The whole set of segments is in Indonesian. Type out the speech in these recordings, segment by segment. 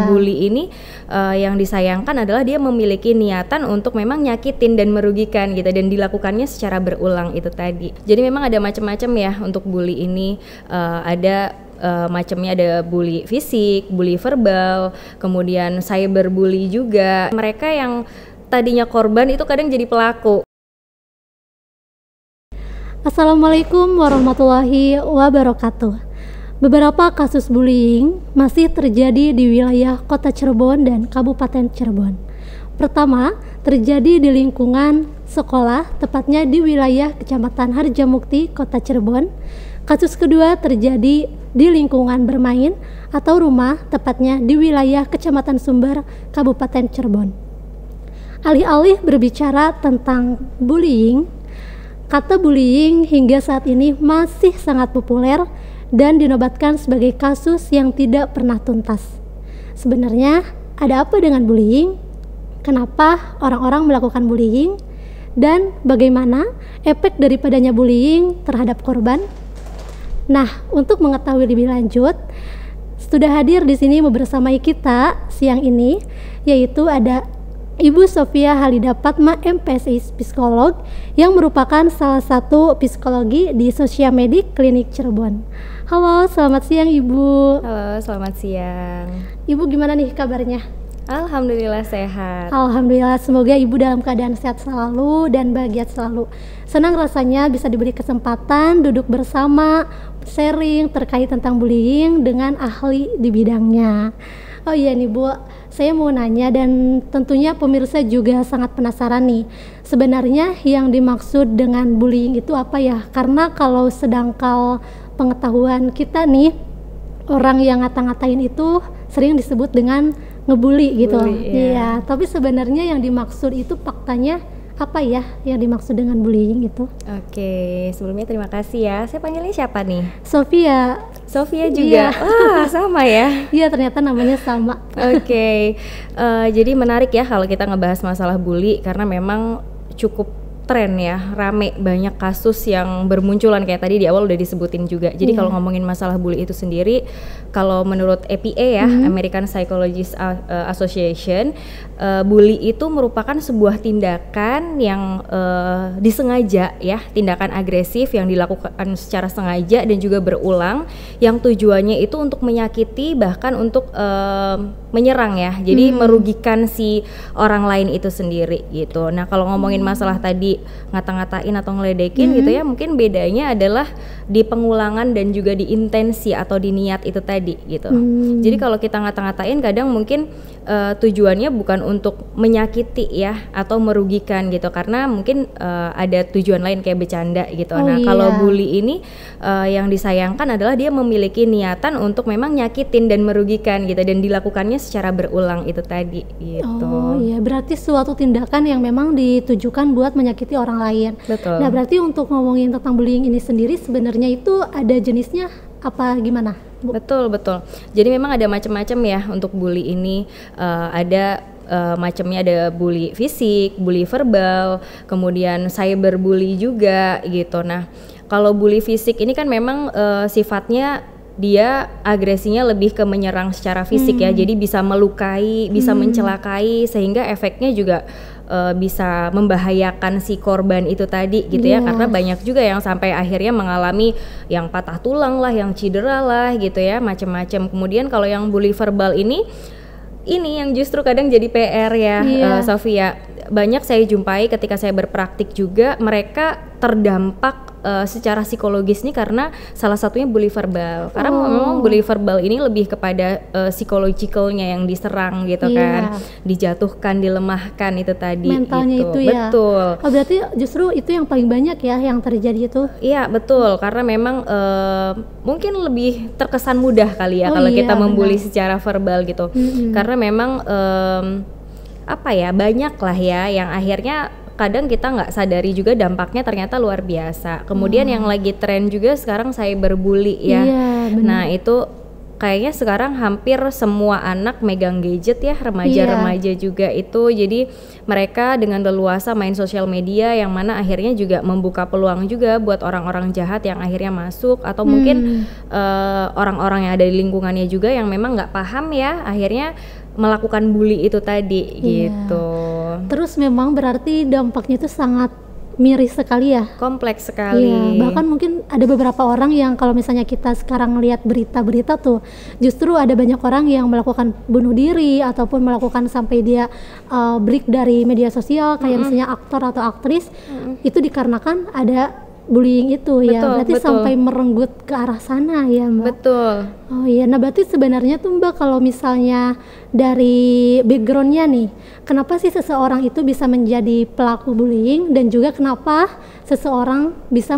bully ini yang disayangkan adalah dia memiliki niatan untuk memang nyakitin dan merugikan gitu, dan dilakukannya secara berulang itu tadi. Jadi memang ada macam-macam ya untuk bully ini. Ada macamnya, ada bully fisik, bully verbal, kemudian cyberbully juga. Mereka yang tadinya korban itu kadang jadi pelaku. Assalamualaikum warahmatullahi wabarakatuh. Beberapa kasus bullying masih terjadi di wilayah Kota Cirebon dan Kabupaten Cirebon. Pertama, terjadi di lingkungan sekolah, tepatnya di wilayah Kecamatan Harjamukti, Kota Cirebon. Kasus kedua terjadi di lingkungan bermain atau rumah, tepatnya di wilayah Kecamatan Sumber, Kabupaten Cirebon. Alih-alih berbicara tentang bullying, kata bullying hingga saat ini masih sangat populer dan dinobatkan sebagai kasus yang tidak pernah tuntas. Sebenarnya ada apa dengan bullying? Kenapa orang-orang melakukan bullying? Dan bagaimana efek daripadanya bullying terhadap korban? Nah, untuk mengetahui lebih lanjut, sudah hadir di sini bersamai kita siang ini, yaitu ada Ibu Sofia Halida Fatma, MPSI Psikolog, yang merupakan salah satu psikologi di Sosial Medik Klinik Cirebon. Halo, selamat siang Ibu. Halo, selamat siang. Ibu gimana nih kabarnya? Alhamdulillah sehat. Alhamdulillah, semoga Ibu dalam keadaan sehat selalu dan bahagia selalu. Senang rasanya bisa diberi kesempatan duduk bersama, sharing terkait tentang bullying dengan ahli di bidangnya. Oh iya nih Bu, saya mau nanya dan tentunya pemirsa juga sangat penasaran nih. Sebenarnya yang dimaksud dengan bullying itu apa ya? Karena kalau sedangkal pengetahuan kita nih, orang yang ngata-ngatain itu sering disebut dengan ngebully gitu. Iya, tapi sebenarnya yang dimaksud itu faktanya apa ya yang dimaksud dengan bullying itu? Oke, sebelumnya terima kasih ya. Saya panggilnya siapa nih? Sofia. Sofia juga? Iya. Wah, sama ya? Iya, ternyata namanya sama. Oke, jadi menarik ya kalau kita ngebahas masalah bully, karena memang cukup tren ya, rame, banyak kasus yang bermunculan kayak tadi di awal udah disebutin juga. Jadi kalau ngomongin masalah bully itu sendiri, kalau menurut APA ya, American Psychologist Association, bully itu merupakan sebuah tindakan yang disengaja ya, tindakan agresif yang dilakukan secara sengaja dan juga berulang, yang tujuannya itu untuk menyakiti, bahkan untuk menyerang ya, jadi merugikan si orang lain itu sendiri gitu. Nah, kalau ngomongin masalah tadi ngata-ngatain atau ngeledekin gitu ya, mungkin bedanya adalah di pengulangan dan juga di intensi atau di niat itu tadi gitu. Jadi kalau kita ngata-ngatain kadang mungkin tujuannya bukan untuk menyakiti ya atau merugikan gitu, karena mungkin ada tujuan lain kayak bercanda gitu. Kalau bully ini yang disayangkan adalah dia memiliki niatan untuk memang nyakitin dan merugikan gitu, dan dilakukannya secara berulang itu tadi gitu. Oh iya, berarti suatu tindakan yang memang ditujukan buat menyakiti orang lain. Betul. Nah, berarti untuk ngomongin tentang bullying ini sendiri sebenarnya itu ada jenisnya apa gimana, Bu? Betul. Jadi memang ada macam-macam ya untuk bully ini. Ada macamnya, ada bully fisik, bully verbal, kemudian cyberbully juga gitu. Nah, kalau bully fisik ini kan memang sifatnya dia agresinya lebih ke menyerang secara fisik ya, jadi bisa melukai, bisa mencelakai, sehingga efeknya juga bisa membahayakan si korban itu tadi gitu ya, karena banyak juga yang sampai akhirnya mengalami yang patah tulang lah, yang cedera lah gitu ya, macam-macam. Kemudian kalau yang bully verbal ini yang justru kadang jadi PR ya, Sofia. Banyak saya jumpai ketika saya berpraktik juga, mereka terdampak secara psikologis nih karena salah satunya bully verbal. Karena memang bully verbal ini lebih kepada psikologicalnya yang diserang gitu kan, dijatuhkan, dilemahkan itu tadi. Mentalnya gitu. itu ya. Betul. Oh, berarti justru itu yang paling banyak ya yang terjadi itu. Iya betul, karena memang mungkin lebih terkesan mudah kali ya kalau kita membuli secara verbal gitu. Karena memang apa ya, banyak lah ya yang akhirnya kadang kita nggak sadari juga dampaknya ternyata luar biasa. Kemudian yang lagi tren juga sekarang cyberbully ya. Nah itu kayaknya sekarang hampir semua anak megang gadget ya, remaja-remaja juga itu. Jadi mereka dengan leluasa main sosial media, yang mana akhirnya juga membuka peluang juga buat orang-orang jahat yang akhirnya masuk, atau mungkin orang-orang yang ada di lingkungannya juga yang memang nggak paham ya, akhirnya melakukan bully itu tadi gitu. Terus memang berarti dampaknya itu sangat miris sekali ya, kompleks sekali. Iya, bahkan mungkin ada beberapa orang yang kalau misalnya kita sekarang lihat berita-berita tuh, justru ada banyak orang yang melakukan bunuh diri ataupun melakukan sampai dia break dari media sosial, kayak misalnya aktor atau aktris, itu dikarenakan ada bullying itu. Ya berarti sampai merenggut ke arah sana ya Mbak. Betul. Oh iya, nah berarti sebenarnya tuh Mbak, kalau misalnya dari backgroundnya nih, kenapa sih seseorang itu bisa menjadi pelaku bullying, dan juga kenapa seseorang bisa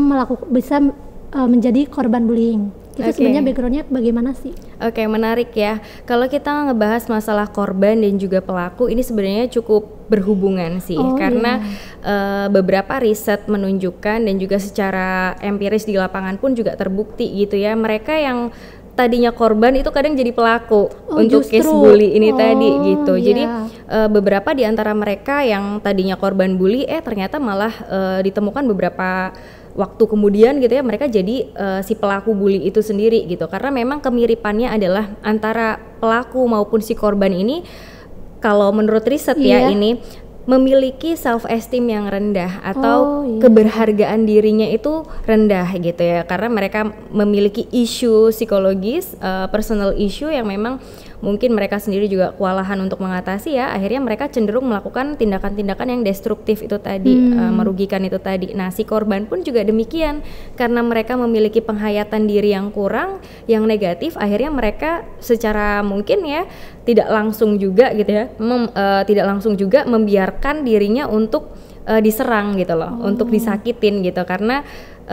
menjadi korban bullying? Itu sebenarnya backgroundnya bagaimana sih? Oke, menarik ya. Kalau kita ngebahas masalah korban dan juga pelaku, ini sebenarnya cukup berhubungan sih, karena beberapa riset menunjukkan dan juga secara empiris di lapangan pun juga terbukti gitu ya, mereka yang tadinya korban itu kadang jadi pelaku untuk case bully ini tadi gitu. Jadi beberapa di antara mereka yang tadinya korban bully ternyata malah ditemukan beberapa waktu kemudian gitu ya, mereka jadi si pelaku bully itu sendiri gitu. Karena memang kemiripannya adalah antara pelaku maupun si korban ini, kalau menurut riset ya, ini memiliki self esteem yang rendah atau keberhargaan dirinya itu rendah gitu ya, karena mereka memiliki isu psikologis, personal issue yang memang mungkin mereka sendiri juga kewalahan untuk mengatasi ya, akhirnya mereka cenderung melakukan tindakan-tindakan yang destruktif itu tadi, merugikan itu tadi. Nah, si korban pun juga demikian, karena mereka memiliki penghayatan diri yang kurang, yang negatif, akhirnya mereka secara mungkin ya tidak langsung juga gitu ya, tidak langsung juga membiarkan dirinya untuk diserang gitu loh, untuk disakitin gitu, karena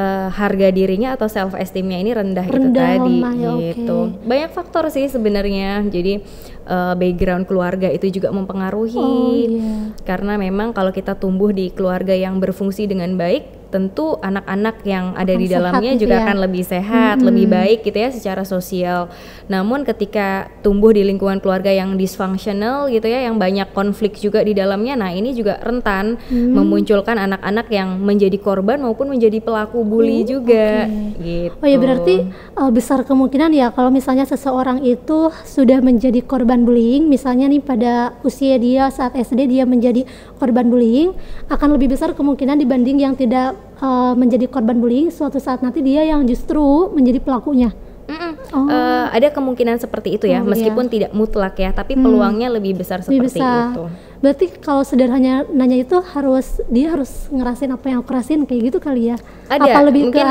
harga dirinya atau self esteemnya ini rendah itu tadi gitu. Banyak faktor sih sebenarnya. Jadi background keluarga itu juga mempengaruhi. Karena memang kalau kita tumbuh di keluarga yang berfungsi dengan baik, tentu anak-anak yang ada di dalamnya juga akan lebih sehat, lebih baik gitu ya secara sosial. Namun ketika tumbuh di lingkungan keluarga yang dysfunctional gitu ya, yang banyak konflik juga di dalamnya, nah ini juga rentan memunculkan anak-anak yang menjadi korban maupun menjadi pelaku bully juga gitu. Oh ya, berarti besar kemungkinan ya kalau misalnya seseorang itu sudah menjadi korban bullying, misalnya nih pada usia dia saat SD dia menjadi korban bullying, akan lebih besar kemungkinan dibanding yang tidak menjadi korban bullying, suatu saat nanti dia yang justru menjadi pelakunya. Ada kemungkinan seperti itu ya, meskipun tidak mutlak ya, tapi peluangnya lebih besar seperti itu. Berarti kalau sederhananya nanya itu dia harus ngerasain apa yang aku rasain kayak gitu kali ya? Ada, mungkin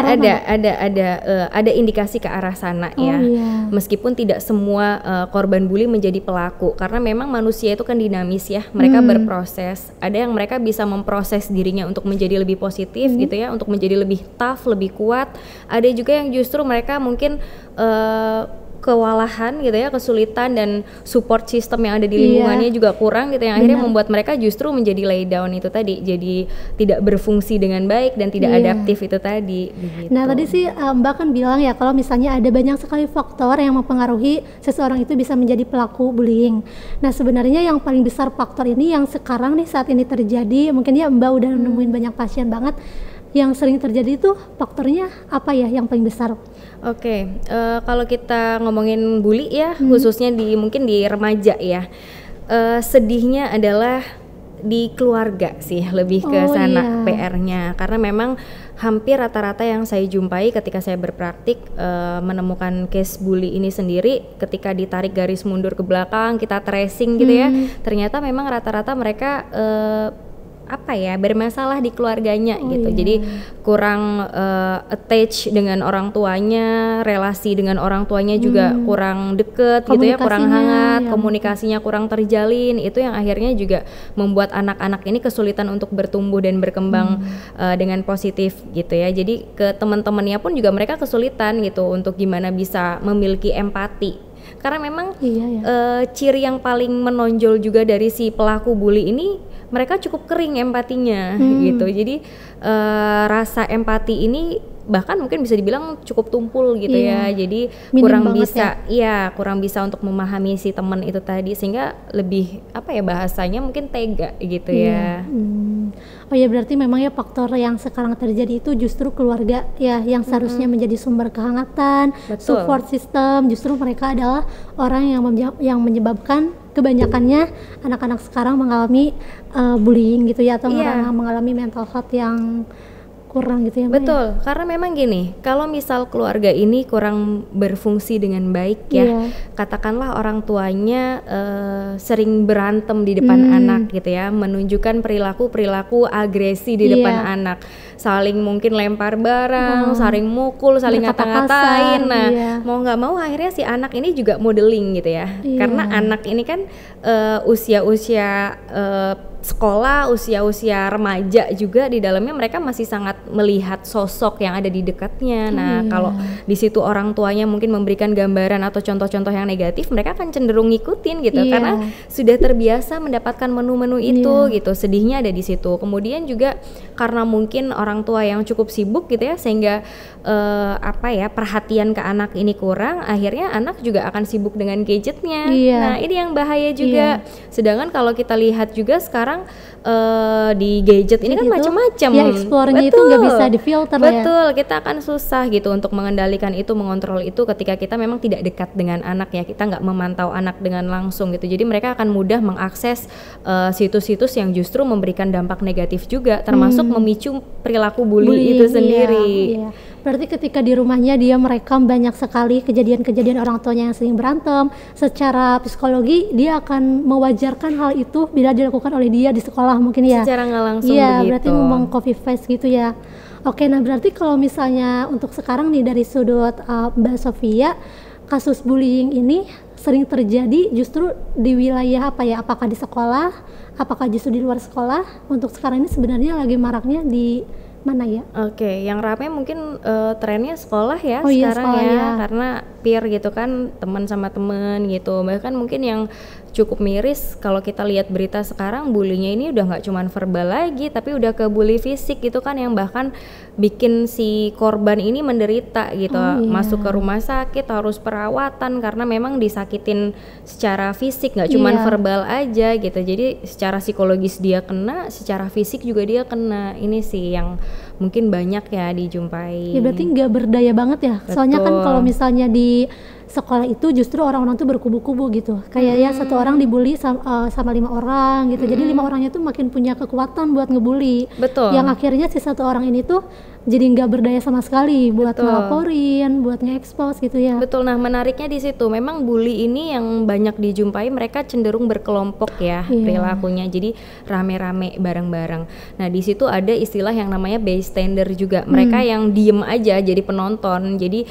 ada indikasi ke arah sana ya. Meskipun tidak semua korban bully menjadi pelaku, karena memang manusia itu kan dinamis ya, mereka berproses. Ada yang mereka bisa memproses dirinya untuk menjadi lebih positif gitu ya, untuk menjadi lebih tough, lebih kuat. Ada juga yang justru mereka mungkin kewalahan gitu ya, kesulitan, dan support system yang ada di lingkungannya juga kurang gitu, yang akhirnya membuat mereka justru menjadi lay down itu tadi, jadi tidak berfungsi dengan baik dan tidak adaptif itu tadi gitu. Nah tadi sih Mbak kan bilang ya kalau misalnya ada banyak sekali faktor yang mempengaruhi seseorang itu bisa menjadi pelaku bullying. Nah sebenarnya yang paling besar faktor ini yang sekarang nih saat ini terjadi, mungkin ya Mbak udah nemuin banyak pasien banget, yang sering terjadi itu faktornya apa ya yang paling besar? Kalau kita ngomongin bully ya, khususnya mungkin di remaja ya, sedihnya adalah di keluarga sih, lebih ke sana PR-nya, karena memang hampir rata-rata yang saya jumpai ketika saya berpraktik menemukan case bully ini sendiri, ketika ditarik garis mundur ke belakang, kita tracing gitu ya, ternyata memang rata-rata mereka bermasalah di keluarganya gitu. Jadi kurang attach dengan orang tuanya, relasi dengan orang tuanya juga kurang deket gitu ya, kurang hangat, komunikasinya kurang terjalin. Itu yang akhirnya juga membuat anak-anak ini kesulitan untuk bertumbuh dan berkembang dengan positif gitu ya. Jadi ke teman-temannya pun juga mereka kesulitan gitu untuk gimana bisa memiliki empati. Karena memang ciri yang paling menonjol juga dari si pelaku bully ini, mereka cukup kering empatinya gitu. Jadi rasa empati ini bahkan mungkin bisa dibilang cukup tumpul gitu Iya. ya. Jadi Minim kurang banget bisa, kurang bisa untuk memahami si teman itu tadi, sehingga lebih apa ya bahasanya mungkin tega gitu ya. Oh ya, berarti memang ya faktor yang sekarang terjadi itu justru keluarga ya yang seharusnya menjadi sumber kehangatan, Betul. support system, justru mereka adalah orang yang menyebabkan kebanyakannya anak-anak sekarang mengalami bullying gitu ya, atau Iya. mengalami mental health yang kurang gitu ya, Mbak, ya? Betul, karena memang gini, kalau misal keluarga ini kurang berfungsi dengan baik ya, Iya. katakanlah orang tuanya sering berantem di depan anak gitu ya, menunjukkan perilaku agresi di depan Iya. anak, saling mungkin lempar barang, saling mukul, saling Berkata ngata-ngatain. kasar, Nah, iya. mau nggak mau akhirnya si anak ini juga modeling gitu ya, Iya. karena anak ini kan usia-usia sekolah, usia-usia remaja juga, di dalamnya mereka masih sangat melihat sosok yang ada di dekatnya. Nah, Iya. kalau di situ orang tuanya mungkin memberikan gambaran atau contoh-contoh yang negatif, mereka akan cenderung ngikutin gitu, Iya. karena sudah terbiasa mendapatkan menu-menu itu gitu. Sedihnya ada di situ. Kemudian juga karena mungkin orang tua yang cukup sibuk gitu ya, sehingga perhatian ke anak ini kurang, akhirnya anak juga akan sibuk dengan gadgetnya. Iya. Nah, ini yang bahaya juga. Sedangkan kalau kita lihat juga sekarang di gadget ini kan Itu, macam-macam. ya, explore-nya itu nggak bisa difilter lah ya. Betul, kita akan susah gitu untuk mengendalikan itu, mengontrol itu ketika kita memang tidak dekat dengan anak ya, kita nggak memantau anak dengan langsung gitu. Jadi mereka akan mudah mengakses situs-situs yang justru memberikan dampak negatif juga, termasuk memicu perilaku bully itu sendiri. Iya. Berarti ketika di rumahnya dia merekam banyak sekali kejadian-kejadian orang tuanya yang sering berantem, secara psikologi dia akan mewajarkan hal itu bila dilakukan oleh dia di sekolah mungkin ya. Secara nggak langsung Iya, begitu. berarti memang copy paste gitu ya. Oke, nah berarti kalau misalnya untuk sekarang nih dari sudut Mbak Sofia, kasus bullying ini sering terjadi justru di wilayah apa ya? Apakah di sekolah? Apakah justru di luar sekolah? Untuk sekarang ini sebenarnya lagi maraknya di mana ya? Oke, yang rame mungkin trennya sekolah ya Oh iya, sekarang sekolah ya, ya. karena peer gitu kan, teman sama teman gitu. Bahkan mungkin yang cukup miris kalau kita lihat berita sekarang, bulinya ini udah nggak cuman verbal lagi, tapi udah ke bully fisik gitu kan, yang bahkan bikin si korban ini menderita gitu, Oh, iya. masuk ke rumah sakit, harus perawatan karena memang disakitin secara fisik, nggak cuman Iya. verbal aja gitu. Jadi secara psikologis dia kena, secara fisik juga dia kena. Ini sih yang mungkin banyak ya dijumpai. Ya berarti nggak berdaya banget ya. Soalnya kan Betul. kalau misalnya di sekolah itu justru orang-orang tuh berkubu-kubu gitu. Kayak ya satu orang dibully sama 5 orang gitu. Jadi 5 orangnya tuh makin punya kekuatan buat ngebully. Betul. Yang akhirnya si satu orang ini tuh jadi nggak berdaya sama sekali buat Betul. ngelaporin, buat nge-expose gitu ya. Betul, nah menariknya di situ memang bully ini yang banyak dijumpai, mereka cenderung berkelompok ya Iya. perilakunya, jadi rame-rame bareng-bareng. Nah di situ ada istilah yang namanya bystander juga, mereka yang diem aja jadi penonton, jadi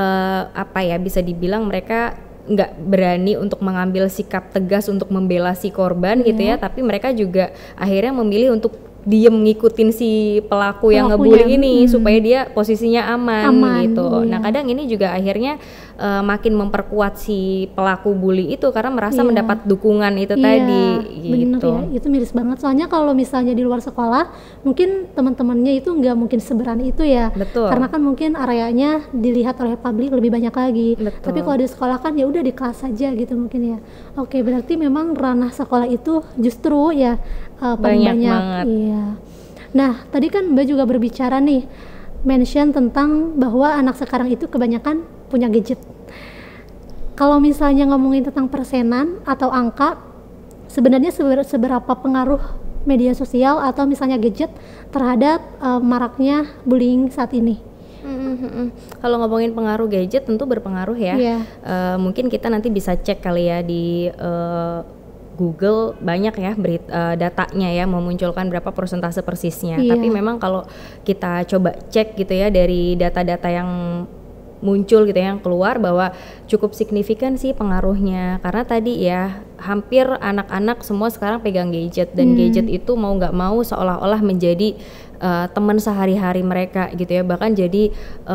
bisa dibilang mereka nggak berani untuk mengambil sikap tegas untuk membela si korban gitu ya, tapi mereka juga akhirnya memilih untuk diem ngikutin si pelaku yang ngebully ini supaya dia posisinya aman gitu. Iya. Nah kadang ini juga akhirnya makin memperkuat si pelaku bully itu karena merasa Iya. mendapat dukungan itu Iya, tadi bener gitu. ya, itu miris banget. Soalnya kalau misalnya di luar sekolah, mungkin teman-temannya itu nggak mungkin seberani itu ya. Betul. Karena kan mungkin areanya dilihat oleh publik lebih banyak lagi. Betul. Tapi kalau di sekolah kan ya udah di kelas saja gitu mungkin ya. Oke, berarti memang ranah sekolah itu justru ya paling Banyak banyak. banget. Iya. Nah, tadi kan Mbak juga berbicara nih, mention tentang bahwa anak sekarang itu kebanyakan punya gadget. Kalau misalnya ngomongin tentang persenan atau angka, sebenarnya seberapa pengaruh media sosial atau misalnya gadget terhadap maraknya bullying saat ini? Kalau ngomongin pengaruh gadget tentu berpengaruh ya. Iya. Mungkin kita nanti bisa cek kali ya di Google, banyak ya datanya ya memunculkan berapa persentase persisnya. Iya. Tapi memang kalau kita coba cek gitu ya dari data-data yang muncul gitu ya, yang keluar, bahwa cukup signifikan sih pengaruhnya, karena tadi ya hampir anak-anak semua sekarang pegang gadget, dan gadget itu mau nggak mau seolah-olah menjadi teman sehari-hari mereka gitu ya, bahkan jadi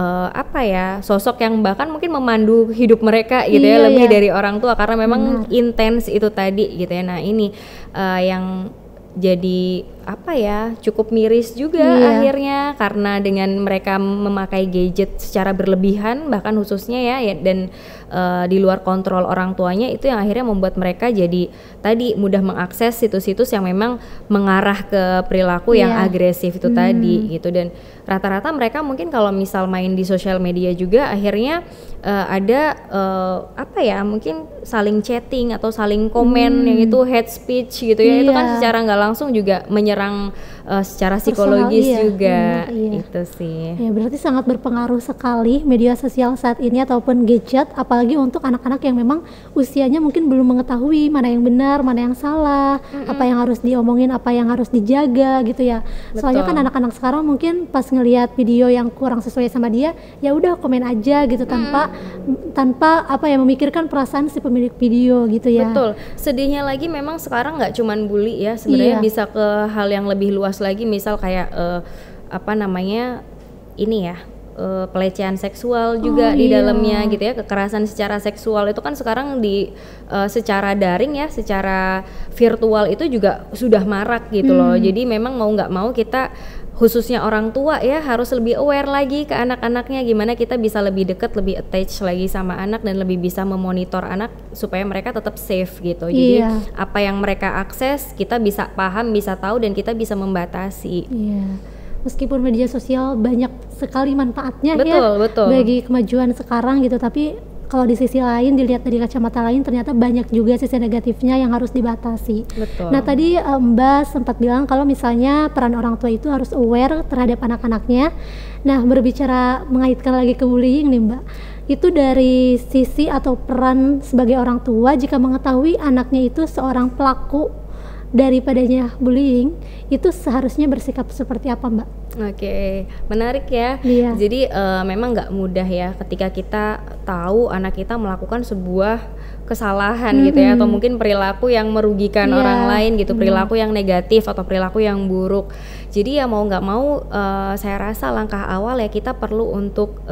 sosok yang bahkan mungkin memandu hidup mereka gitu ya, Iya, lebih iya. dari orang tua karena memang intens itu tadi gitu ya. Nah ini yang jadi apa ya, cukup miris juga akhirnya, karena dengan mereka memakai gadget secara berlebihan bahkan khususnya ya dan di luar kontrol orang tuanya, itu yang akhirnya membuat mereka jadi tadi mudah mengakses situs-situs yang memang mengarah ke perilaku yang agresif itu tadi gitu. Dan rata-rata mereka mungkin kalau misal main di sosial media juga akhirnya ada apa ya, mungkin saling chatting atau saling komen yang itu hate speech gitu ya. Itu kan secara nggak langsung juga menyerang secara psikologis juga. Itu sih ya, berarti sangat berpengaruh sekali media sosial saat ini ataupun gadget, apalagi untuk anak-anak yang memang usianya mungkin belum mengetahui mana yang benar, mana yang salah, apa yang harus diomongin, apa yang harus dijaga gitu ya. Soalnya kan anak-anak sekarang mungkin pas ngelihat video yang kurang sesuai sama dia, ya udah komen aja gitu tanpa apa ya, memikirkan perasaan si pemilik video gitu ya. Betul. Sedihnya lagi memang sekarang nggak cuman bully ya, sebenarnya bisa ke hal yang lebih luas lagi, misal kayak apa namanya ini ya, pelecehan seksual juga di dalamnya gitu ya. Kekerasan secara seksual itu kan sekarang di secara daring ya, secara virtual itu juga sudah marak gitu loh. Jadi memang mau nggak mau kita, khususnya orang tua ya, harus lebih aware lagi ke anak-anaknya, gimana kita bisa lebih dekat, lebih attach lagi sama anak dan lebih bisa memonitor anak supaya mereka tetap safe gitu. Jadi apa yang mereka akses kita bisa paham, bisa tahu, dan kita bisa membatasi. Meskipun media sosial banyak sekali manfaatnya betul. bagi kemajuan sekarang gitu, tapi kalau di sisi lain, dilihat dari kacamata lain, ternyata banyak juga sisi negatifnya yang harus dibatasi. Betul. Nah tadi Mbak sempat bilang kalau misalnya peran orang tua itu harus aware terhadap anak-anaknya. Nah berbicara mengaitkan lagi ke bullying nih Mbak, itu dari sisi atau peran sebagai orang tua jika mengetahui anaknya itu seorang pelaku daripadanya bullying, itu seharusnya bersikap seperti apa Mbak? Oke, menarik ya. Jadi memang nggak mudah ya ketika kita tahu anak kita melakukan sebuah kesalahan gitu ya, atau mungkin perilaku yang merugikan orang lain gitu, perilaku yang negatif atau perilaku yang buruk. Jadi ya mau nggak mau saya rasa langkah awal ya kita perlu untuk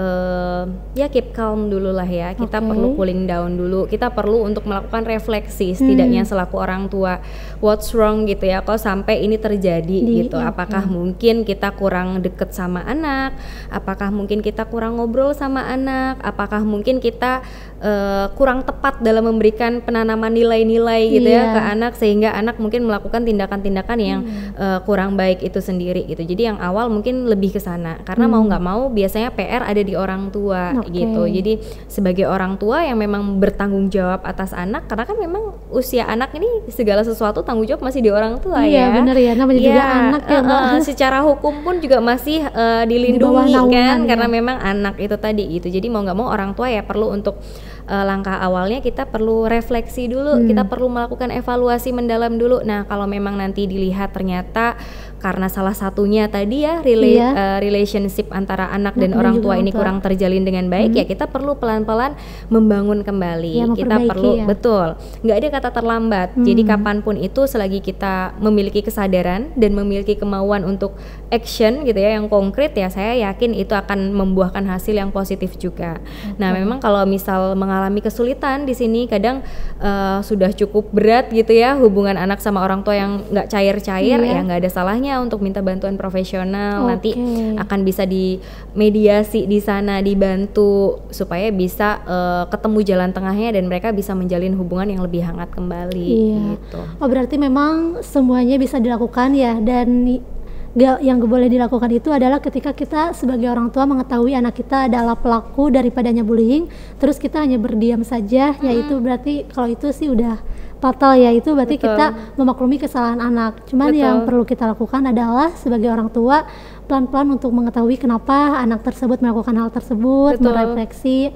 ya keep calm dulu lah ya. Kita perlu cooling down dulu. Kita perlu untuk melakukan refleksi setidaknya selaku orang tua. What's wrong gitu ya, kok sampai ini terjadi gitu. Apakah mungkin kita kurang deket sama anak? Apakah mungkin kita kurang ngobrol sama anak? Apakah mungkin kita kurang tepat dalam memberikan penanaman nilai-nilai gitu ya ke anak, sehingga anak mungkin melakukan tindakan-tindakan yang kurang baik itu sendiri gitu. Jadi yang awal mungkin lebih ke sana, karena mau nggak mau biasanya PR ada di orang tua gitu. Jadi sebagai orang tua yang memang bertanggung jawab atas anak, karena kan memang usia anak ini segala sesuatu tanggung jawab masih di orang tua ya. Benar ya, namanya juga anak ya secara hukum pun juga masih dilindungi kan, karena memang anak itu tadi gitu. Jadi mau nggak mau orang tua ya perlu untuk langkah awalnya kita perlu refleksi dulu, kita perlu melakukan evaluasi mendalam dulu. Nah kalau memang nanti dilihat ternyata karena salah satunya tadi ya relationship antara anak dan orang tua ini kurang terjalin dengan baik, ya kita perlu pelan-pelan membangun kembali. Kita perlu betul, nggak ada kata terlambat. Jadi kapanpun itu, selagi kita memiliki kesadaran dan memiliki kemauan untuk action gitu ya, yang konkret, ya saya yakin itu akan membuahkan hasil yang positif juga. Nah memang kalau misal mengalami kesulitan di sini, kadang sudah cukup berat gitu ya hubungan anak sama orang tua yang nggak cair-cair, ya nggak ada salahnya untuk minta bantuan profesional. Nanti akan bisa dimediasi di sana, dibantu supaya bisa ketemu jalan tengahnya dan mereka bisa menjalin hubungan yang lebih hangat kembali gitu. Oh berarti memang semuanya bisa dilakukan ya, dan yang boleh dilakukan itu adalah ketika kita sebagai orang tua mengetahui anak kita adalah pelaku daripadanya bullying, terus kita hanya berdiam saja, ya itu berarti kalau itu sih udah fatal ya, itu berarti kita memaklumi kesalahan anak. Cuman yang perlu kita lakukan adalah sebagai orang tua pelan-pelan untuk mengetahui kenapa anak tersebut melakukan hal tersebut, merefleksi.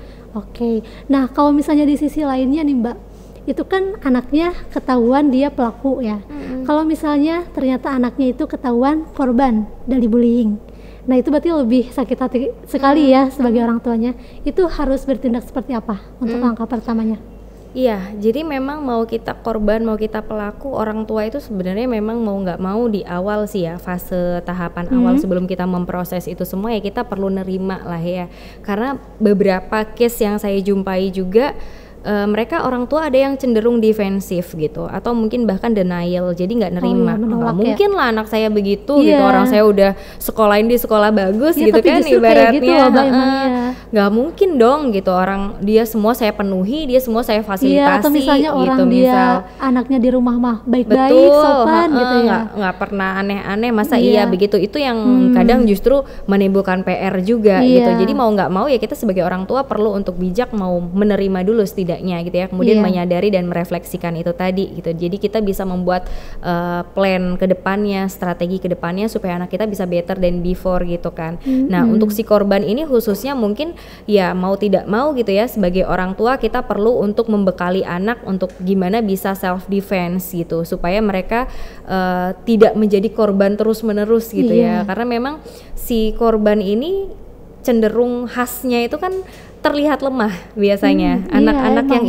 Nah kalau misalnya di sisi lainnya nih Mbak, itu kan anaknya ketahuan dia pelaku ya. Kalau misalnya ternyata anaknya itu ketahuan korban dari bullying, nah itu berarti lebih sakit hati sekali ya sebagai orang tuanya. Itu harus bertindak seperti apa untuk langkah pertamanya? Iya, jadi memang mau kita korban, mau kita pelaku, orang tua itu sebenarnya memang mau nggak mau di awal sih ya, fase tahapan awal sebelum kita memproses itu semua, ya kita perlu nerima lah ya. Karena beberapa case yang saya jumpai juga mereka orang tua ada yang cenderung defensif gitu, atau mungkin bahkan denial, jadi nggak nerima. Nggak mungkin lah anak saya begitu gitu, orang saya udah sekolahin di sekolah bagus gitu kan, ibaratnya nggak mungkin dong gitu, orang dia semua saya penuhi, dia semua saya fasilitasi. Atau misalnya gitu, orang dia anaknya di rumah mah baik-baik, sopan gitu ya, nggak pernah aneh-aneh, masa iya begitu. Itu yang kadang justru menimbulkan PR juga gitu. Jadi mau nggak mau ya kita sebagai orang tua perlu untuk bijak mau menerima dulu setidaknya gitu ya, kemudian menyadari dan merefleksikan itu tadi gitu. Jadi kita bisa membuat plan ke depannya, strategi ke depannya supaya anak kita bisa better than before gitu kan. Nah, untuk si korban ini khususnya mungkin ya mau tidak mau gitu ya, sebagai orang tua kita perlu untuk membekali anak untuk gimana bisa self defense gitu, supaya mereka tidak menjadi korban terus-menerus gitu ya. Karena memang si korban ini cenderung khasnya itu kan terlihat lemah biasanya. Anak-anak yang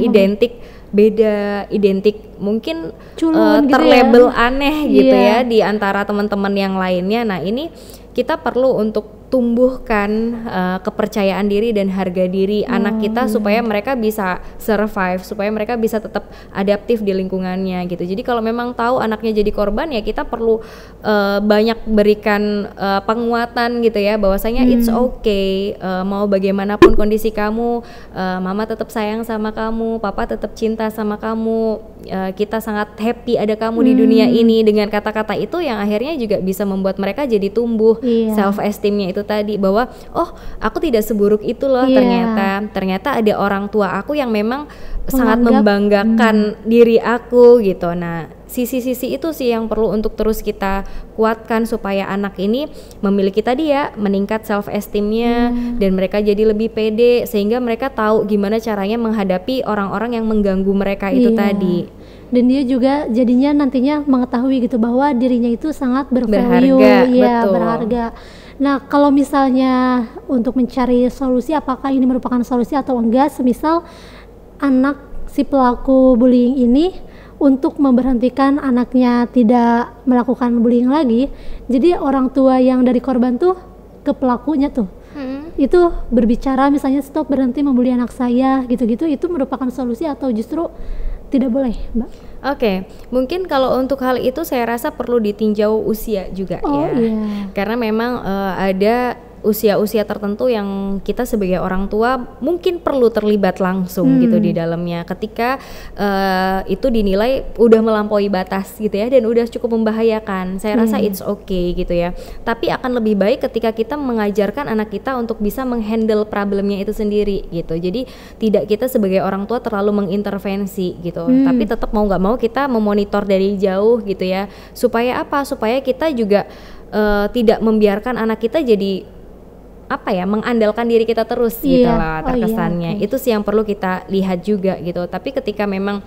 identik mungkin terlabel gitu aneh gitu ya di antara teman-teman yang lainnya. Nah, ini kita perlu untuk tumbuhkan kepercayaan diri dan harga diri anak kita supaya mereka bisa survive, supaya mereka bisa tetap adaptif di lingkungannya gitu. Jadi kalau memang tahu anaknya jadi korban ya kita perlu banyak berikan penguatan gitu ya, bahwasanya it's okay, mau bagaimanapun kondisi kamu, mama tetap sayang sama kamu, papa tetap cinta sama kamu, kita sangat happy ada kamu di dunia ini. Dengan kata-kata itu yang akhirnya juga bisa membuat mereka jadi tumbuh self esteemnya itu tadi, bahwa oh aku tidak seburuk itu loh, ternyata ada orang tua aku yang memang sangat membanggakan diri aku gitu. Nah, sisi-sisi itu sih yang perlu untuk terus kita kuatkan supaya anak ini memiliki tadi ya, meningkat self esteemnya dan mereka jadi lebih pede, sehingga mereka tahu gimana caranya menghadapi orang-orang yang mengganggu mereka itu tadi. Dan dia juga jadinya nantinya mengetahui gitu bahwa dirinya itu sangat berharga. Berharga. Nah, kalau misalnya untuk mencari solusi, apakah ini merupakan solusi atau enggak, semisal anak si pelaku bullying ini untuk memberhentikan anaknya tidak melakukan bullying lagi, jadi orang tua yang dari korban tuh ke pelakunya tuh itu berbicara misalnya stop, berhenti membuli anak saya gitu-gitu, itu merupakan solusi atau justru tidak boleh, Mbak? Oke, mungkin kalau untuk hal itu saya rasa perlu ditinjau usia juga karena memang ada usia-usia tertentu yang kita sebagai orang tua mungkin perlu terlibat langsung gitu di dalamnya, ketika itu dinilai udah melampaui batas gitu ya dan udah cukup membahayakan. Saya rasa it's okay gitu ya, tapi akan lebih baik ketika kita mengajarkan anak kita untuk bisa menghandle problemnya itu sendiri gitu. Jadi tidak kita sebagai orang tua terlalu mengintervensi gitu, tapi tetap mau nggak mau kita memonitor dari jauh gitu ya, supaya apa? Supaya kita juga tidak membiarkan anak kita jadi mengandalkan diri kita terus gitu lah terkesannya. Itu sih yang perlu kita lihat juga gitu. Tapi ketika memang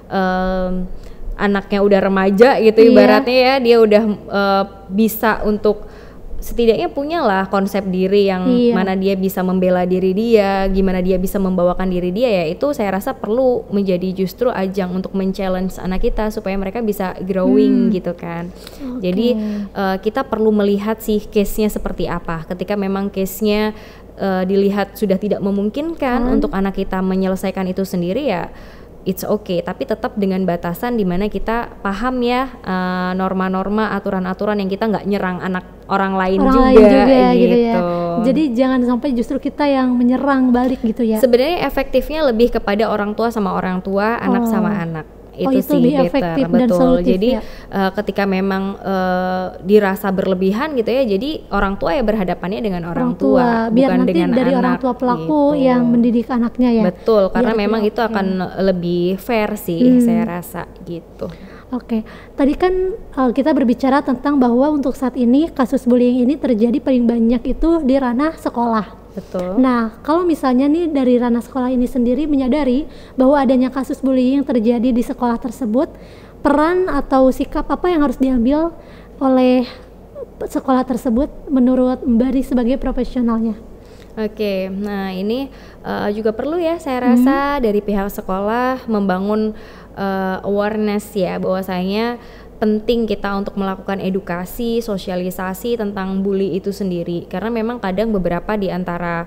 anaknya udah remaja gitu ibaratnya ya, dia udah bisa untuk setidaknya punyalah konsep diri yang mana dia bisa membela diri dia, gimana dia bisa membawakan diri dia, ya itu saya rasa perlu menjadi justru ajang untuk men-challenge anak kita supaya mereka bisa growing gitu kan. Jadi kita perlu melihat sih case-nya seperti apa. Ketika memang case-nya dilihat sudah tidak memungkinkan untuk anak kita menyelesaikan itu sendiri, ya it's okay, tapi tetap dengan batasan di mana kita paham ya norma-norma, aturan-aturan yang kita nggak nyerang anak orang lain juga gitu ya. Jadi jangan sampai justru kita yang menyerang balik gitu ya. Sebenarnya efektifnya lebih kepada orang tua sama orang tua, anak sama anak. Itu sih lebih better, efektif betul. Dan solutif, jadi ketika memang dirasa berlebihan gitu ya, jadi orang tua ya berhadapannya dengan orang tua biar bukan nanti dengan dari anak orang tua pelaku gitu. yang mendidik anaknya ya. Betul, karena memang itu akan lebih fair sih saya rasa gitu. Oke, tadi kan kita berbicara tentang bahwa untuk saat ini kasus bullying ini terjadi paling banyak itu di ranah sekolah. Betul. Nah, kalau misalnya nih dari ranah sekolah ini sendiri menyadari bahwa adanya kasus bullying yang terjadi di sekolah tersebut, peran atau sikap apa yang harus diambil oleh sekolah tersebut menurut Mbak Ri sebagai profesionalnya? Oke, nah ini juga perlu ya saya rasa dari pihak sekolah membangun awareness ya, bahwasanya penting kita untuk melakukan edukasi, sosialisasi tentang bully itu sendiri, karena memang kadang beberapa di antara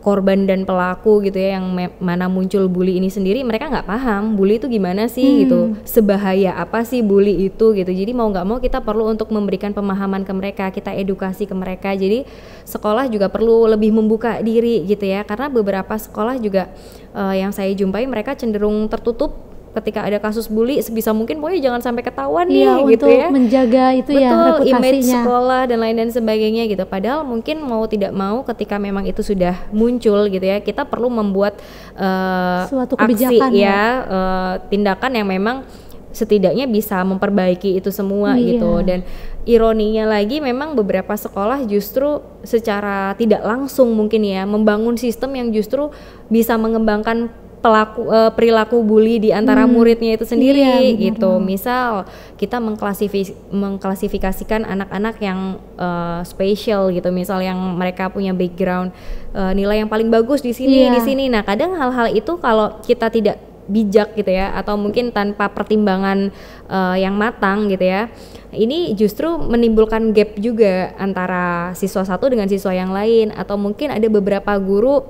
korban dan pelaku gitu ya, yang mana muncul bully ini sendiri, mereka nggak paham bully itu gimana sih gitu, sebahaya apa sih bully itu gitu. Jadi mau nggak mau kita perlu untuk memberikan pemahaman ke mereka, kita edukasi ke mereka. Jadi sekolah juga perlu lebih membuka diri gitu ya, karena beberapa sekolah juga yang saya jumpai mereka cenderung tertutup ketika ada kasus bully. Sebisa mungkin pokoknya jangan sampai ketahuan nih gitu ya, untuk menjaga itu. betul, ya reputasinya, image sekolah dan lain dan sebagainya gitu. Padahal mungkin mau tidak mau ketika memang itu sudah muncul gitu ya, kita perlu membuat suatu aksi kebijakan tindakan yang memang setidaknya bisa memperbaiki itu semua Iya. gitu. Dan ironinya lagi, memang beberapa sekolah justru secara tidak langsung mungkin ya membangun sistem yang justru bisa mengembangkan perilaku bully di antara muridnya itu sendiri gitu. Misal kita mengklasifikasikan anak-anak yang spesial gitu, misal yang mereka punya background nilai yang paling bagus di sini di sini. Nah, kadang hal-hal itu kalau kita tidak bijak gitu ya, atau mungkin tanpa pertimbangan yang matang gitu ya, ini justru menimbulkan gap juga antara siswa satu dengan siswa yang lain. Atau mungkin ada beberapa guru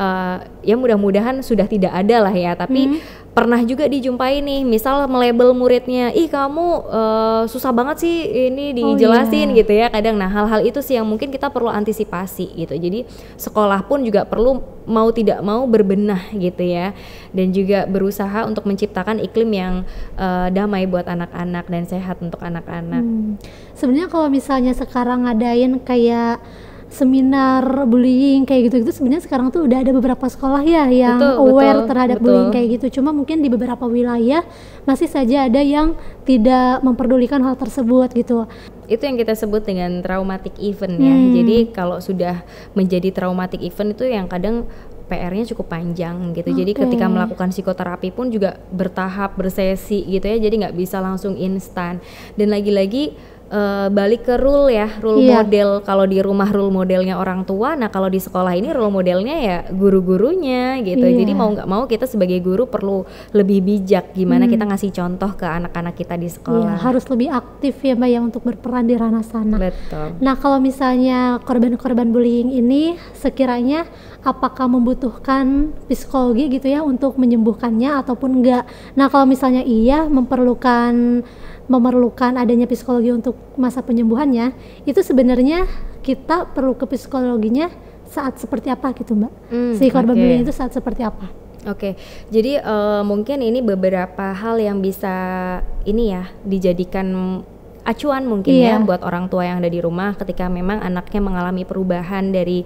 ya mudah-mudahan sudah tidak ada lah ya, tapi pernah juga dijumpai nih, misal melabel muridnya, ih kamu susah banget sih ini dijelasin gitu ya kadang. Nah, hal-hal itu sih yang mungkin kita perlu antisipasi gitu. Jadi sekolah pun juga perlu mau tidak mau berbenah gitu ya, dan juga berusaha untuk menciptakan iklim yang damai buat anak-anak dan sehat untuk anak-anak. Sebenarnya kalau misalnya sekarang ngadain kayak seminar bullying kayak gitu-gitu, sebenarnya sekarang tuh udah ada beberapa sekolah ya yang aware terhadap bullying kayak gitu. Cuma mungkin di beberapa wilayah masih saja ada yang tidak memperdulikan hal tersebut gitu. Itu yang kita sebut dengan traumatic event ya. Jadi kalau sudah menjadi traumatic event itu yang kadang PR-nya cukup panjang gitu. Jadi ketika melakukan psikoterapi pun juga bertahap, bersesi gitu ya. Jadi nggak bisa langsung instan. Dan lagi-lagi balik ke rule ya, role model. Kalau di rumah role modelnya orang tua, nah kalau di sekolah ini role modelnya ya guru-gurunya gitu. Jadi mau nggak mau kita sebagai guru perlu lebih bijak gimana kita ngasih contoh ke anak-anak kita di sekolah. Harus lebih aktif ya Mbak ya untuk berperan di ranah sana. Betul. Nah, kalau misalnya korban-korban bullying ini sekiranya apakah membutuhkan psikologi gitu ya untuk menyembuhkannya ataupun enggak? Nah, kalau misalnya iya memerlukan adanya psikologi untuk masa penyembuhannya, itu sebenarnya kita perlu ke psikologinya saat seperti apa gitu Mbak? Si korban bullying itu saat seperti apa? Jadi mungkin ini beberapa hal yang bisa ini ya dijadikan acuan mungkin ya buat orang tua yang ada di rumah ketika memang anaknya mengalami perubahan dari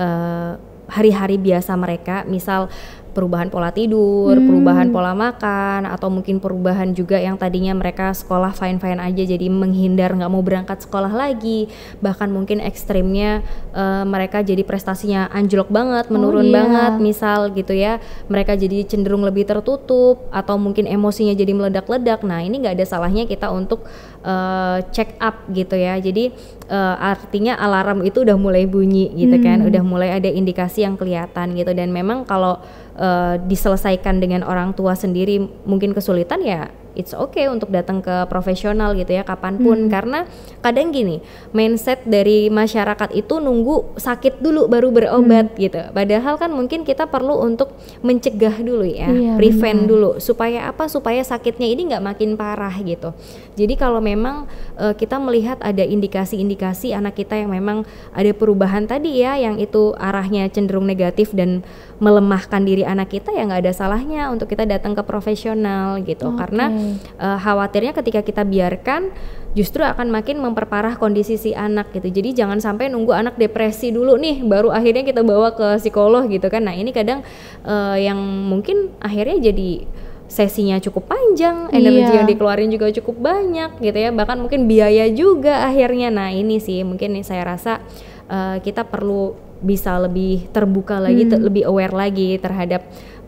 hari-hari biasa mereka, misal perubahan pola tidur, perubahan pola makan, atau mungkin perubahan juga yang tadinya mereka sekolah fine-fine aja jadi menghindar, nggak mau berangkat sekolah lagi, bahkan mungkin ekstrimnya mereka jadi prestasinya anjlok banget, menurun banget misal gitu ya, mereka jadi cenderung lebih tertutup atau mungkin emosinya jadi meledak-ledak. Nah, ini nggak ada salahnya kita untuk check up gitu ya. Jadi artinya alarm itu udah mulai bunyi gitu kan, udah mulai ada indikasi yang kelihatan gitu. Dan memang kalau diselesaikan dengan orang tua sendiri mungkin kesulitan, ya it's okay untuk datang ke profesional gitu ya kapanpun. Karena kadang gini, mindset dari masyarakat itu nunggu sakit dulu baru berobat gitu, padahal kan mungkin kita perlu untuk mencegah dulu ya, prevent dulu, supaya apa, supaya sakitnya ini nggak makin parah gitu. Jadi kalau memang kita melihat ada indikasi-indikasi anak kita yang memang ada perubahan tadi ya, yang itu arahnya cenderung negatif dan melemahkan diri anak kita, ya nggak ada salahnya untuk kita datang ke profesional gitu. Karena khawatirnya ketika kita biarkan justru akan makin memperparah kondisi si anak gitu. Jadi jangan sampai nunggu anak depresi dulu nih baru akhirnya kita bawa ke psikolog gitu kan. Nah, ini kadang yang mungkin akhirnya jadi sesinya cukup panjang, energi yang dikeluarin juga cukup banyak gitu ya, bahkan mungkin biaya juga akhirnya. Nah, ini sih mungkin saya rasa kita perlu bisa lebih terbuka lagi, lebih aware lagi terhadap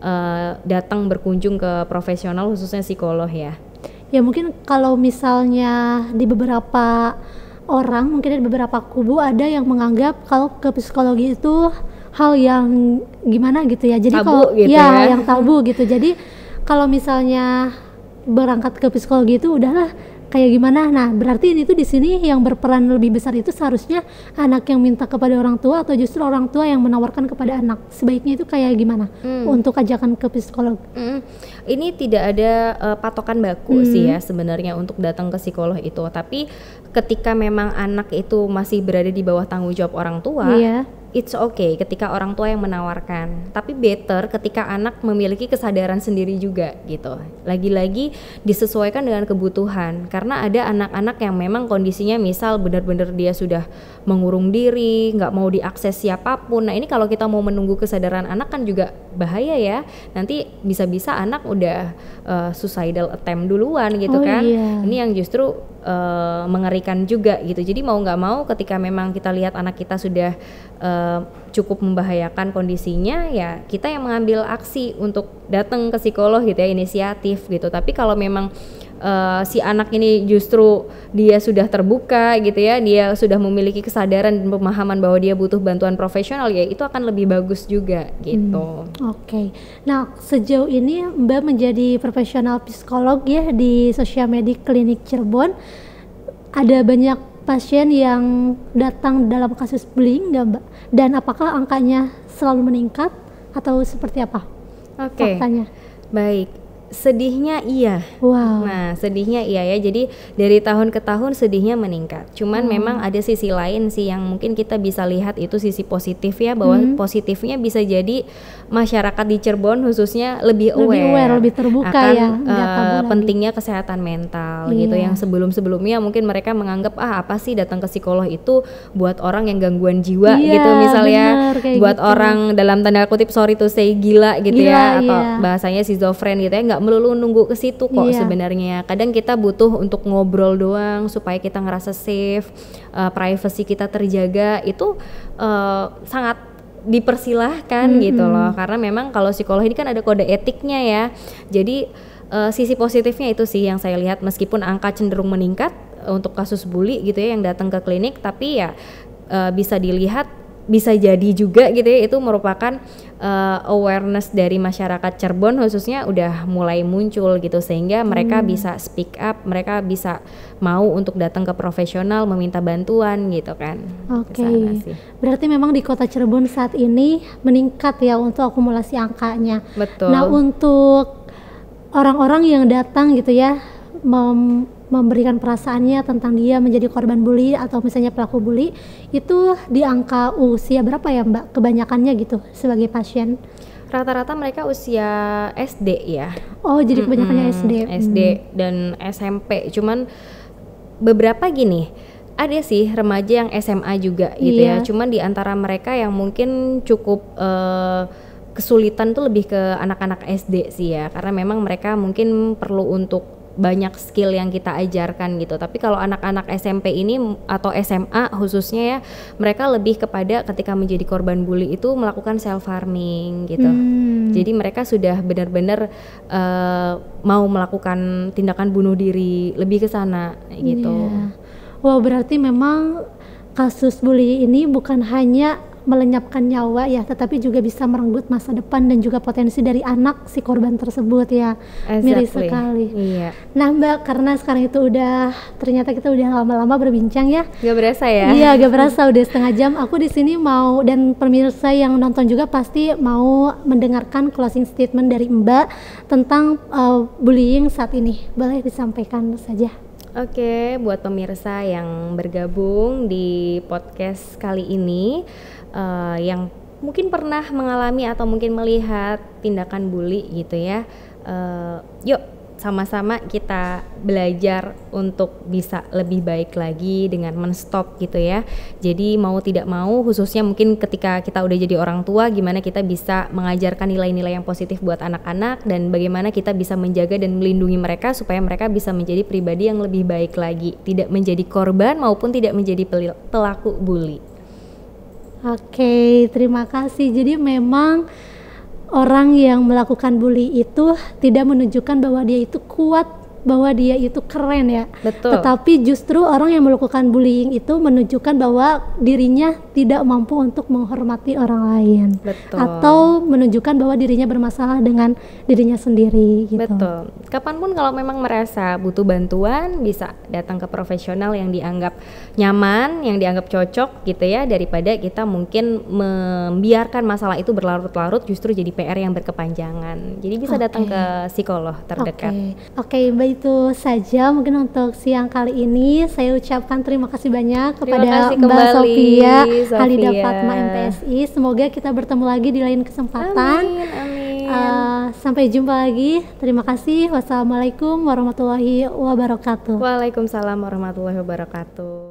datang berkunjung ke profesional, khususnya psikolog ya. Ya mungkin kalau misalnya di beberapa orang, mungkin di beberapa kubu ada yang menganggap kalau ke psikologi itu hal yang gimana gitu ya. Jadi tabu kalau gitu ya, yang tabu gitu. Jadi kalau misalnya berangkat ke psikologi itu udahlah kayak gimana. Nah, berarti ini tuh di sini yang berperan lebih besar itu seharusnya anak yang minta kepada orang tua atau justru orang tua yang menawarkan kepada anak. Sebaiknya itu kayak gimana untuk ajakan ke psikolog? Ini tidak ada patokan baku sih ya sebenarnya untuk datang ke psikolog itu. Tapi ketika memang anak itu masih berada di bawah tanggung jawab orang tua, it's okay ketika orang tua yang menawarkan, tapi better ketika anak memiliki kesadaran sendiri juga gitu. Lagi-lagi disesuaikan dengan kebutuhan, karena ada anak-anak yang memang kondisinya misal benar-benar dia sudah mengurung diri, nggak mau diakses siapapun. Nah ini kalau kita mau menunggu kesadaran anak kan juga bahaya ya, nanti bisa-bisa anak udah suicidal attempt duluan gitu kan. Ini yang justru mengerikan juga gitu. Jadi mau nggak mau ketika memang kita lihat anak kita sudah cukup membahayakan kondisinya, ya kita yang mengambil aksi untuk datang ke psikolog gitu ya, inisiatif gitu. Tapi kalau memang si anak ini justru dia sudah terbuka gitu ya, dia sudah memiliki kesadaran dan pemahaman bahwa dia butuh bantuan profesional, ya itu akan lebih bagus juga gitu. Oke. Nah, sejauh ini Mbak menjadi profesional psikolog ya di Social Medic Clinic Cirebon, ada banyak pasien yang datang dalam kasus bullying nggak Mbak? Dan apakah angkanya selalu meningkat atau seperti apa? Faktanya? Baik. Sedihnya iya. Nah sedihnya iya ya, jadi dari tahun ke tahun sedihnya meningkat. Cuman memang ada sisi lain sih yang mungkin kita bisa lihat, itu sisi positif ya, bahwa positifnya bisa jadi masyarakat di Cirebon khususnya lebih aware, lebih terbuka akan pentingnya kesehatan mental gitu. Yang sebelum-sebelumnya mungkin mereka menganggap apa sih datang ke psikolog itu buat orang yang gangguan jiwa gitu misalnya, buat gitu. Orang dalam tanda kutip sorry to say gila gitu ya, atau bahasanya schizofren gitu ya. Nggak melulu nunggu ke situ kok sebenarnya. Kadang kita butuh untuk ngobrol doang supaya kita ngerasa safe, privacy kita terjaga, itu sangat dipersilahkan gitu loh. Karena memang kalau psikolog ini kan ada kode etiknya ya. Jadi sisi positifnya itu sih yang saya lihat, meskipun angka cenderung meningkat untuk kasus bully gitu ya yang datang ke klinik, tapi ya bisa dilihat, bisa jadi juga gitu ya, itu merupakan awareness dari masyarakat Cirebon khususnya udah mulai muncul gitu, sehingga mereka bisa speak up, mereka bisa mau untuk datang ke profesional meminta bantuan gitu kan. Berarti memang di kota Cirebon saat ini meningkat ya untuk akumulasi angkanya. Betul. Nah, untuk orang-orang yang datang gitu ya memberikan perasaannya tentang dia menjadi korban bully atau misalnya pelaku bully, itu di angka usia berapa ya Mbak kebanyakannya gitu sebagai pasien? Rata-rata mereka usia SD ya. Oh, jadi kebanyakannya SD dan SMP. Cuman beberapa gini, ada sih remaja yang SMA juga gitu ya. Cuman di antara mereka yang mungkin cukup kesulitan tuh lebih ke anak-anak SD sih ya, karena memang mereka mungkin perlu untuk banyak skill yang kita ajarkan gitu. Tapi kalau anak-anak SMP ini atau SMA khususnya ya, mereka lebih kepada ketika menjadi korban bully itu melakukan self harming gitu. Jadi mereka sudah benar-benar mau melakukan tindakan bunuh diri, lebih ke sana gitu. Wah, berarti memang kasus bully ini bukan hanya melenyapkan nyawa ya, tetapi juga bisa merenggut masa depan dan juga potensi dari anak si korban tersebut ya. Miris sekali. Nah Mbak, karena sekarang itu ternyata kita udah lama-lama berbincang ya. Gak berasa ya? Iya, gak berasa udah setengah jam. Aku di sini mau, dan pemirsa yang nonton juga pasti mau mendengarkan closing statement dari Mbak tentang bullying saat ini. Boleh disampaikan saja. Oke, buat pemirsa yang bergabung di podcast kali ini, yang mungkin pernah mengalami atau mungkin melihat tindakan bully gitu ya, yuk sama-sama kita belajar untuk bisa lebih baik lagi dengan men-stop gitu ya. Jadi mau tidak mau, khususnya mungkin ketika kita udah jadi orang tua, gimana kita bisa mengajarkan nilai-nilai yang positif buat anak-anak, dan bagaimana kita bisa menjaga dan melindungi mereka supaya mereka bisa menjadi pribadi yang lebih baik lagi, tidak menjadi korban maupun tidak menjadi pelaku bully. Oke, terima kasih. Jadi memang orang yang melakukan bully itu tidak menunjukkan bahwa dia itu kuat bahwa dia itu keren ya. Betul. Tetapi justru orang yang melakukan bullying itu menunjukkan bahwa dirinya tidak mampu untuk menghormati orang lain. Betul. Atau menunjukkan bahwa dirinya bermasalah dengan dirinya sendiri gitu. Betul. Kapanpun kalau memang merasa butuh bantuan, bisa datang ke profesional yang dianggap nyaman, yang dianggap cocok gitu ya, daripada kita mungkin membiarkan masalah itu berlarut-larut justru jadi PR yang berkepanjangan. Jadi bisa datang ke psikolog terdekat. Oke, Mbak, itu saja mungkin untuk siang kali ini. Saya ucapkan terima kasih banyak kepada Mbak Sophia Halida Fatma MPSI. Semoga kita bertemu lagi di lain kesempatan. Amin. Sampai jumpa lagi. Terima kasih. Wassalamualaikum warahmatullahi wabarakatuh. Waalaikumsalam warahmatullahi wabarakatuh.